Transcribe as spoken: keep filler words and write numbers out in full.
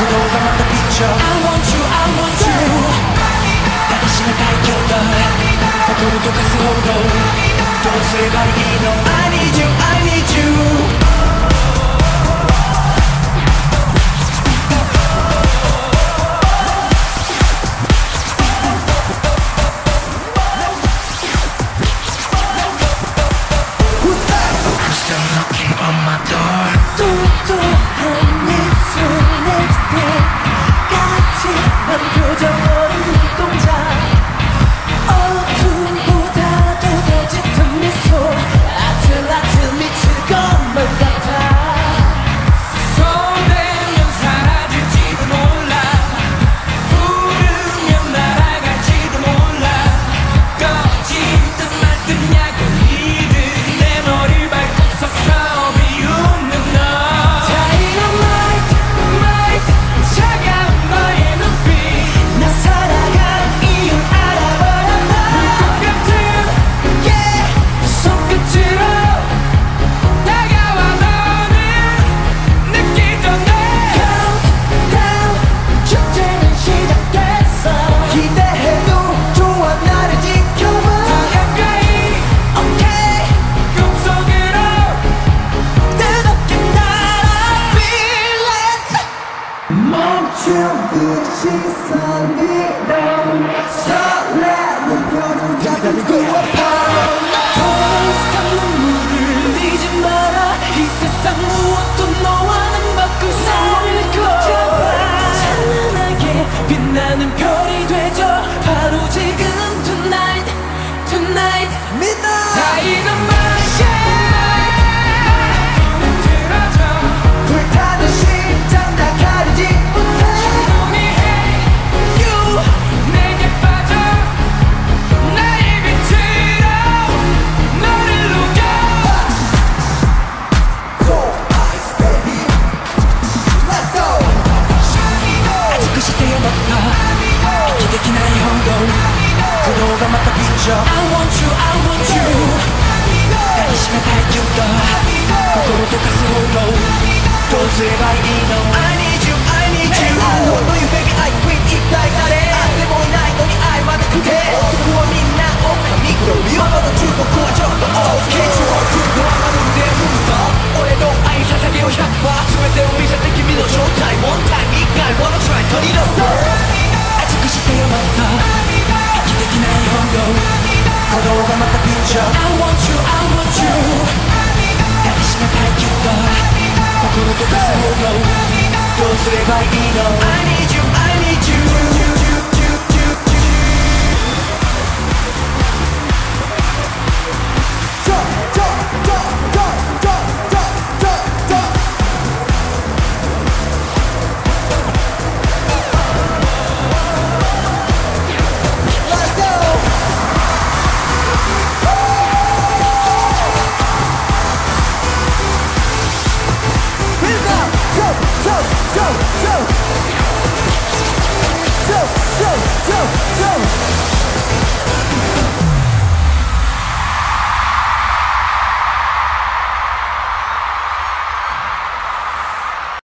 구도가 맞다 비춰 I want you I want you 다른 시간 다 익혔다 거꾸로 또 가슴 홀로 또 세발이 너 I need you I need you 그 시선이 넌 설레는 표정 작은 고아파 더 이상 눈물을 흘리지 마라 이 세상 무엇도 너와는 바꿀 수 없는 거야 찬란하게 빛나는 별이 되죠 바로 지금 tonight tonight midnight Dynamite 구도가 맞다 비춰 I want you, I want you 다른 시간 다 익혔다 거꾸로 또 가슴 홀로 또 세발이 너 I need you, I need you I want you baby, I quit it like that I live all night, 너니 알만한 그대 누구와 믿나 오카미고로 위험하던 주고 구하죠 Oh, can't you hold you 너만 우대 stop 올해도 I 사사기로 향봐 수면 때 우리 절대 기미도 showtime one time 이깔 wanna try turn it up 아직 그 시대에 맞다 기대기 나의 hongo 구도가 맞다 비춰 I want you, I want you 다른 시간 다 익혔다 거꾸로 또 가슴 홀로